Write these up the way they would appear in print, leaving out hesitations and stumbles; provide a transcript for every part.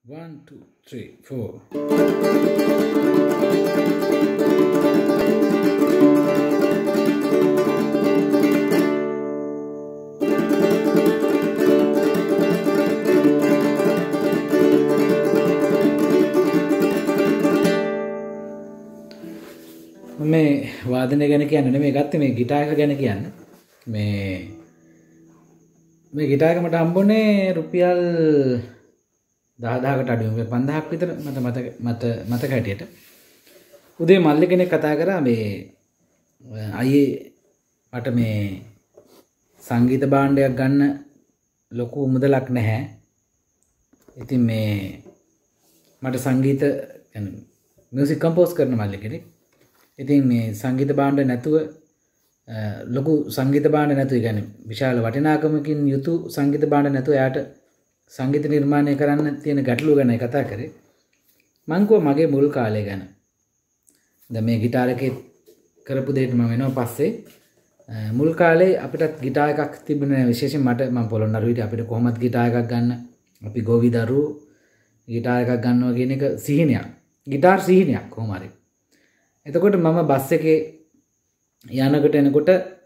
1 2 3 4 මේ වාදනය ගැන කියන්නේ නෙමෙයි ගත්තේ මේ ගිටාර් එක ගැන කියන්නේ මේ ගිටාර් එක මට හම්බුනේ රුපියල් 10000කට අඩු 5000ක් විතර මතක හැටියට උදේ මල්ලි කෙනෙක් කතා කරා මේ අයියේ මට මේ සංගීත භාණ්ඩයක් ගන්න ලොකු මුදලක් නැහැ. ඉතින් මේ මට සංගීත يعني මියුසික් කම්පෝස් කරන මල්ලි කෙනෙක්. ඉතින් මේ සංගීත භාණ්ඩ නැතුව ලොකු සංගීත භාණ්ඩ නැතුව يعني විශාල වටිනාකමකින් යුතු සංගීත භාණ්ඩ නැතුව යාට සංගීත නිර්මාණය කරන්න තියෙන ගැටලුව ගැන කතා කරේ. මං කිව්වා මගේ මුල් කාලේ ගැන. දැන් මේ ගිටාර් එකේ කරපු දෙයට මම එනවා පස්සේ මුල් කාලේ අපිටත් ගිටාර් එකක් තිබුණේ විශේෂයෙන් මම පොළොන්නරු හිටියේ අපිට කොහොමද ගිටාර් එකක් ගන්න අපි ගෝවිදරු ගිටාර් එකක් ගන්නවා කියන එක සිහිනයක්. ගිටාර් සිහිනයක් කොහොම හරි. එතකොට මම බස් එකේ යනකොට එනකොට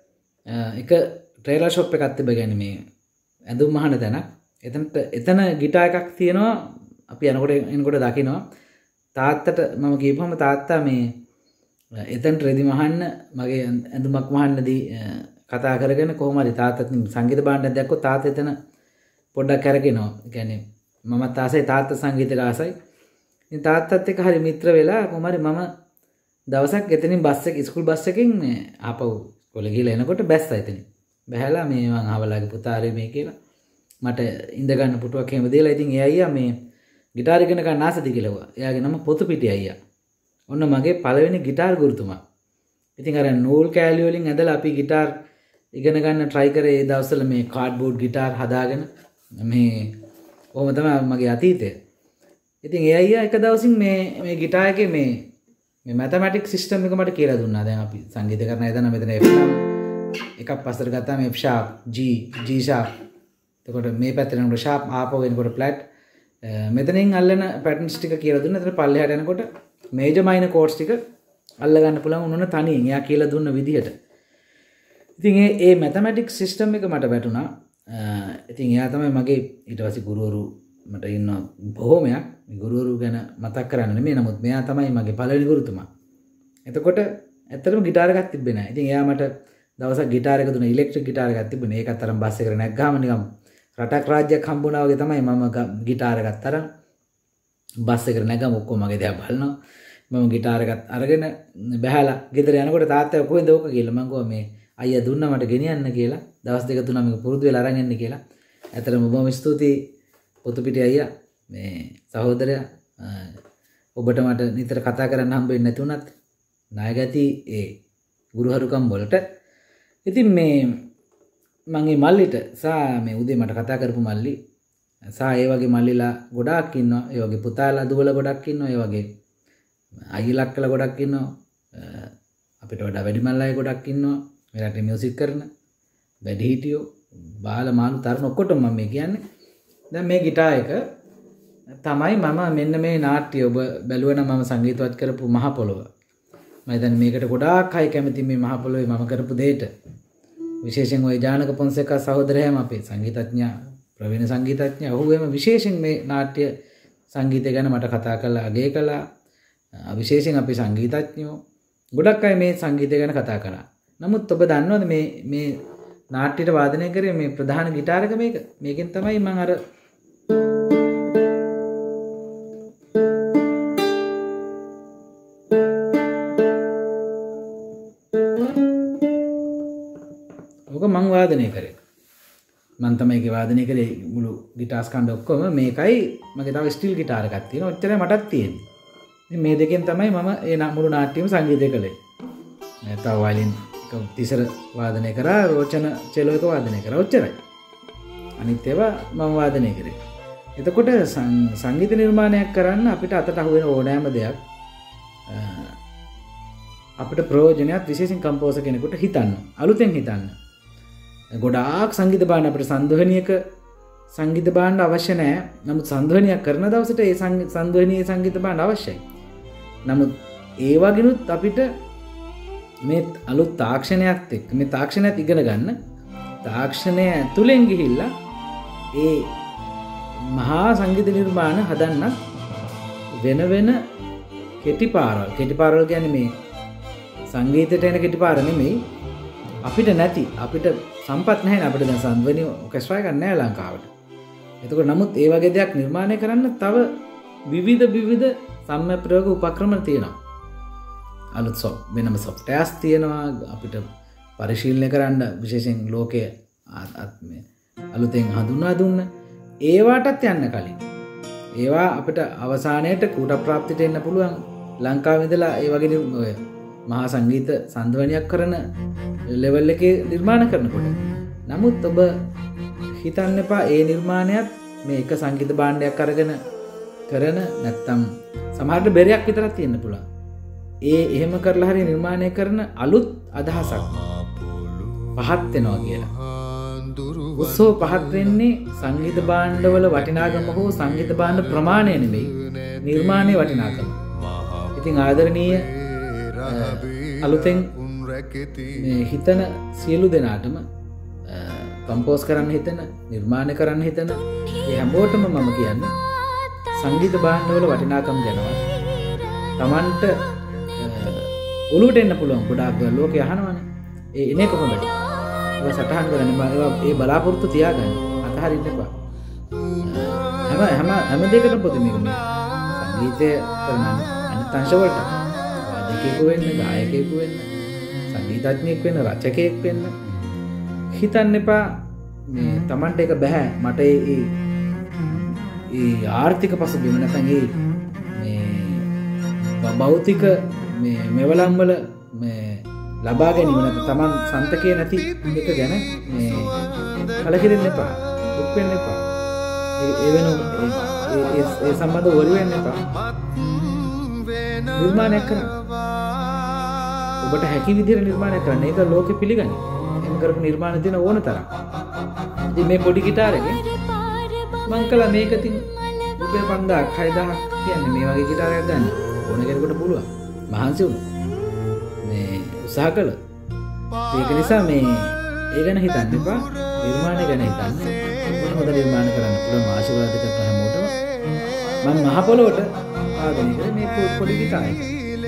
එක ට්‍රේලර් ෂොප් එකක් තිබ්බ يعني මේ ඇඳුම් මහන තැනක්. එතන ගිටාර් එකක් තියෙනවා අපි එනකොට දකිනවා. තාත්තට මම කියපුවම තාත්තා මේ එතන රෙදි මහන්න මගේ ඇඳුමක් මහන්නදී කතා කරගෙන කොහොම හරි තාත්තත් සංගීත භාණ්ඩයක් දැක්කොත් තාත්තා එතන පොඩ්ඩක් කරකිනවා. يعني මමත් ආසයි තාත්තා සංගීතයට ආසයි. ඉතින් තාත්තත් එක්ක හරි මිත්‍ර වෙලා කොහොම හරි මම දවසක් එතනින් ස්කූල් බස් එකකින් මේ ආපහු කොළ ගිහලා එනකොට බැස්සා එතනින්. බැහැලා මේ මං අහවලාගේ පුතාරේ මේ කියලා මට ඉඳ ගන්න පුටුවක් එහෙම දීලා ඉතින් ඒ අයියා මේ ගිටාර් ඉගෙන ගන්න ආසද කියලා කිව්වා. එයාගේ නම පොතුපිටි අයියා. ඔන්න මගේ පළවෙනි ගිටාර් ගුරුතුමා. ඉතින් අර නූල් කෑලි වලින් ඇදලා අපි ගිටාර් ඉගෙන ගන්න try කරේ ඒ දවස්වල මේ කාඩ්බෝඩ් ගිටාර් හදාගෙන මේ කොහොම තමයි මගේ අතීතය. ඉතින් ඒ අයියා එක දවසින් මේ ගිටාර් එකේ මේ මැතමැටික්ස් සිස්ටම් එක මට කියලා දුන්නා. දැන් අපි සංගීත කරන එතන මෙතන F නම් එකක් පස්සට ගත්තාම F sharp G sharp. එතකොට මේ පැත්තට යනකොට sharp ආපහු එනකොට flat. මෙතනින් අල්ලන පැටර්න්ස් ටික කියලා දුන්නා. එතන පල්ලෙහාට යනකොට මේජර් මයිනර් කෝඩ්ස් ටික අල්ල ගන්න පුළුවන් උනන තනියෙන්. එයා කියලා දුන්න විදිහට. ඉතින් ඒ මැතමැටික්ස් සිස්ටම් එක මට වැටුණා. ඉතින් එයා තමයි මගේ ඊට පස්සේ ගුරුවරු මට ඉන්නවා බොහොමයක්. මේ ගුරුවරු ගැන මතක් කරන්න නෙමෙයි නමුත් මෙයා තමයි මගේ පළවෙනි ගුරුතුමා. එතකොට ඇත්තටම ගිටාර් එකක් තිබ්බේ නැහැ. ඉතින් එයා මට දවසක් ගිටාර් එක දුන්නා. ඉලෙක්ට්‍රික් ගිටාර් එකක් තිබුණේ. ඒකත් අරන් බස් එකට නැග්ගාම නිකන් රටක් රාජ්‍යයක් හම්බුණා වගේ තමයි මම ගිටාර් එකත් අරන් බස් එකට නැගගම ඔක්කොම මගේ දිහා බලනවා. මම ගිටාර් එකත් අරගෙන බැහැලා ගෙදර යනකොට තාත්තා කොහෙන්ද ඕක කියලා මම කිව්වා මේ අයියා දුන්නා මට ගෙනියන්න කියලා. දවස් දෙක තුනක් මේක පුරුදු වෙලා අරන් යන්න කියලා. ඇත්තටම බොහොම ස්තුතියි පොතුපිටි අයියා මේ සහෝදරයා ඔබට මට නිතර කතා කරන්න හම්බෙන්නේ නැති වුණත් ණයගැති ඒ ගුරුහරුකම් වලට. ඉතින් මේ මම මේ මල්ලිට මේ උදේ මට කතා කරපු මල්ලි ඒ වගේ මල්ලිලා ගොඩාක් ඉන්නවා. ඒ වගේ පුතාලා දුවලා ගොඩක් ඉන්නවා. ඒ වගේ අයියලා අක්කලා ගොඩක් ඉන්නවා. අපිට වඩා වැඩිමල් අය ගොඩක් ඉන්නවා. මේ රටේ මියුසික් කරන වැඩිහිටියෝ බාල මාළු තරුණ ඔක්කොටම මම මේ කියන්නේ. දැන් මේ ගිටාර් එක තමයි මම මෙන්න මේ නාට්‍ය ඔබ බැලුවනම් මම සංගීතවත් කරපු මහ පොළොව. මම දැන් මේකට ගොඩාක් අය කැමති මේ මහ පොළොවේ මම කරපු දෙයට. විශේෂයෙන් ওই ජානක පොන්සේකා සහෝදරයාම අපේ සංගීතඥයා ප්‍රවීණ සංගීතඥයා ඔහු එම විශේෂයෙන් මේ නාට්‍ය සංගීතය ගැන මට කතා කළා අගය කළා. විශේෂයෙන් අපේ සංගීතඥයෝ ගොඩක් අය මේ සංගීතය ගැන කතා කරා. නමුත් ඔබ දන්නවද මේ නාට්‍යයට වාදනය කරේ මේ ප්‍රධාන ගිටාර් එක මේකෙන් තමයි මම අර මං වාදනය කරේ. මං තමයි ඒක වාදනය කරේ මුළු ගිටාර්ස් කණ්ඩ ඔක්කොම. මේකයි මගේ තව ස්ටිල් ගිටාර් එකක් තියෙනවා. ඔච්චරයි මටත් තියෙන්නේ. ඉතින් මේ දෙකෙන් තමයි මම ඒ මුළු නාට්‍යයම සංගීතය කළේ. තව වයලින් එක තිසර වාදනය කරා, රෝචන චෙලෝ එක වාදනය කරා. ඔච්චරයි. අනිත් ඒවා මම වාදනය කරේ. එතකොට සංගීත නිර්මාණයක් කරන්න අපිට අතට අහු වෙන ඕනෑම දෙයක් අපිට ප්‍රයෝජනයක් විශේෂයෙන් කම්පෝසර් කෙනෙකුට හිතන්න. අලුතෙන් හිතන්න. ගොඩාක් සංගීත භාණ්ඩ අපිට සංධවනියක සංගීත භාණ්ඩ අවශ්‍ය නැහැ. නමුත් සංධ්වනියක් කරන දවසට ඒ සංධ්වනීය සංගීත භාණ්ඩ අවශ්‍යයි. නමුත් ඒ වගේනුත් අපිට මේ අලුත් තාක්ෂණයත් එක්ක මේ තාක්ෂණයත් ඉගෙන ගන්න තාක්ෂණය ඇතුලෙන් ගිහිල්ලා ඒ මහා සංගීත නිර්මාණ හදන්නත් වෙන වෙන කෙටි පාරවල් කියන්නේ මේ සංගීතයට එන කෙටි පාර නෙමෙයි අපිට නැති අපිට සම්පත් නැහැ අපිට දැන් සංධ්වනි ඔකෙස්ට්‍රා එකක් නැහැ ලංකාවට. එතකොට නමුත් ඒ වගේ දෙයක් නිර්මාණය කරන්න තව විවිධ සම්මත ප්‍රයෝග උපක්‍රම තියෙනවා. අලුත් වෙනම සොෆ්ට්වෙයාර්ස් තියෙනවා අපිට පරිශීලනය කරන්න විශේෂයෙන් ලෝකයේ අලුතෙන් හඳුන්වා දුන්න ඒවාටත් යන්න කලින් ඒවා අපිට අවසානයේට කූට ප්‍රාප්තියට එන්න පුළුවන් ලංකාවේ ඉඳලා ඒ වගේ ඔය මහා සංගීත සංධවනියක් කරන ලෙවල් එකේ නිර්මාණ කරනකොට. නමුත් ඔබ හිතන්න එපා ඒ නිර්මාණයත් මේ එක සංගීත භාණ්ඩයක් අරගෙන කරන නැත්තම් සමහරට බෙරයක් විතරක් තියෙන්න පුළුවන්. එහෙම කරලා හරි නිර්මාණය කරන අලුත් අදහසක් පහත් වෙනවා කියලා. උත්සව පහත් වෙන්නේ සංගීත භාණ්ඩවල වටිනාකම හෝ සංගීත භාණ්ඩ ප්‍රමාණය නෙමෙයි නිර්මාණයේ වටිනාකම. ඉතින් ආදරණීය අලුතෙන් මේ හිතන සියලු දෙනාටම කම්පෝස් කරන්න හිතන නිර්මාණය කරන්න හිතන ඒ හැමෝටම මම කියන්නේ සංගීත භාණ්ඩවල වටිනාකම ගැනවත් Tamanට ඔලුවට එන්න පුළුවන් ගොඩාක් ලෝකේ අහනවනේ. ඒ එනේ කොහොමද? ඒක සටහන් කරන්නේ ඒ බලාපොරොත්තු තියාගන්න. අතහරින්න එපා. හැම දෙයකටම පොදු මේක මේ සංගීතය කරන අනිත් අංශ වලට වාදකයෙකු වෙන්න, ගායකයෙකු වෙන්න, සංගීතඥයෙක් වෙන්න, රචකයෙක් වෙන්න හිතන්න එපා. මේ Tamanට ඒක බෑ. මට ඒ ආර්ථික පසුබිම නැත්නම් මේ භෞතික මේ මෙවලම් වල මේ ලබා ගැනීම නැත්නම් Taman සන්තකේ නැති එක ගැන මේ කලකිරෙන්න එපා. දුක් වෙන්න එපා. ඒ වෙන ඒ සම්බන්ධ වරි වෙන්න එපා. නිර්මාණය කරන්න. ඔබට හැකි විදිහට නිර්මාණය කරන්න. ඒක ලෝකෙ පිළිගන්නේ. එහෙම කරපු නිර්මාණ දින ඕන තරම්. ඉතින් මේ පොඩි ගිටාර එකේ මං කළා මේක තින් රුපියල් 5000ක් 6000ක් කියන්නේ මේ වගේ ගිටාරයක් ගන්න ඕන කෙනෙකුට පුළුවන්. මහන්සි වුණා. මේ උත්සාහ කළා. ඒක නිසා මේ ඒ ගැන හිතන්න එපා. නිර්මාණය ගැන හිතන්න. හොඳ නිර්මාණ කරන්න පුළුවන් ආශිර්වාද කරන හැමෝටම මම මහ පොළොවට ආදනය කරේ මේ පොඩි ගිටාර එක.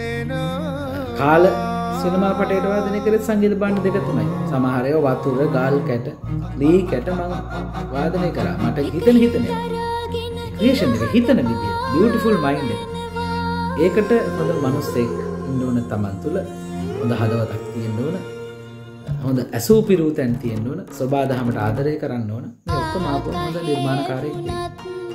කාල සිනමා පටයට වාදනය කරේ සංගීත භාණ්ඩ දෙක තුනයි. සමහර ඒවා වතුර, ගාල් කැට, ලී කැට මම වාදනය කරා. මට හිතන ක්‍රියේෂන් එක හිතන විදිය, බියුටිෆුල් මයින්ඩ් එක. ඒකට හොඳ මනුස්සෙක් ඉන්න ඕන Taman තුල. හොඳ හදවතක් තියෙන්න ඕන. හොඳ ඇසූපිරූ තැන් තියෙන්න ඕන. සබාදහමට ආදරය කරන්න ඕන. මේ ඔක්කොම ආපු හොඳ නිර්මාණකාරයෙක් වෙන්න.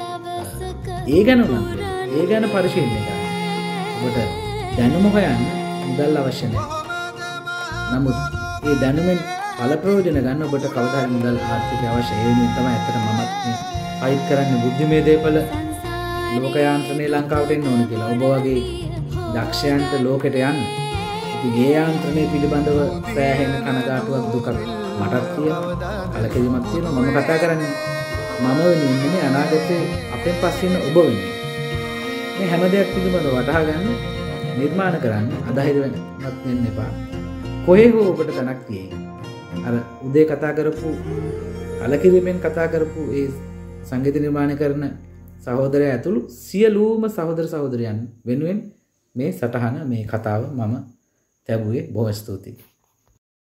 ඒ ගැන ඒ ගැන පරිශීලනය කරන්න. ඔබට දැනුම හොයන්න මුදල් අවශ්‍ය නැහැ. නමුත් ඒ දැනුමෙන් ඵල ප්‍රයෝජන ගන්න ඔබට කවදා හරි මුදල් ආර්ථිකය අවශ්‍යයි. ඒ වෙනුවෙන් තමයි ඇත්තට මමත් මේ ෆයිට් කරන්නේ බුද්ධිමය දේපල ලෝක යාන්ත්‍රණය ලංකාවට එන්න ඕන කියලා. ඔබ වගේ දක්ෂයන්ට ලෝකෙට යන්න. ඉතින් ඒ යාන්ත්‍රණය පිළිබඳව සෑහෙන කනගාටුවක් දුකක් මටත් තියෙනවා. කලකිරීමක් තියෙනවා. මම කතා කරන්නේ මම වෙනුවෙන් නෙමෙයි අනාගතේ අපෙන් පස්සේ ඉන්න ඔබ වෙනුවෙන්. මේ හැම දෙයක් පිළිබඳව වටහා ගන්න නිර්මාණ කරන්න අදහිර වෙන්නත් වෙන්න එපා. කොහේ හෝ ඔබට තැනක් තියෙයි. අර උදේ කතා කරපු කලකිරීමෙන් කතා කරපු ඒ සංගීත නිර්මාණය කරන සහෝදරයා ඇතුළු සියලුම සහෝදර සහෝදරයන් වෙනුවෙන් මේ සටහන මේ කතාව මම තැබුවේ. බොහොම ස්තුතියි.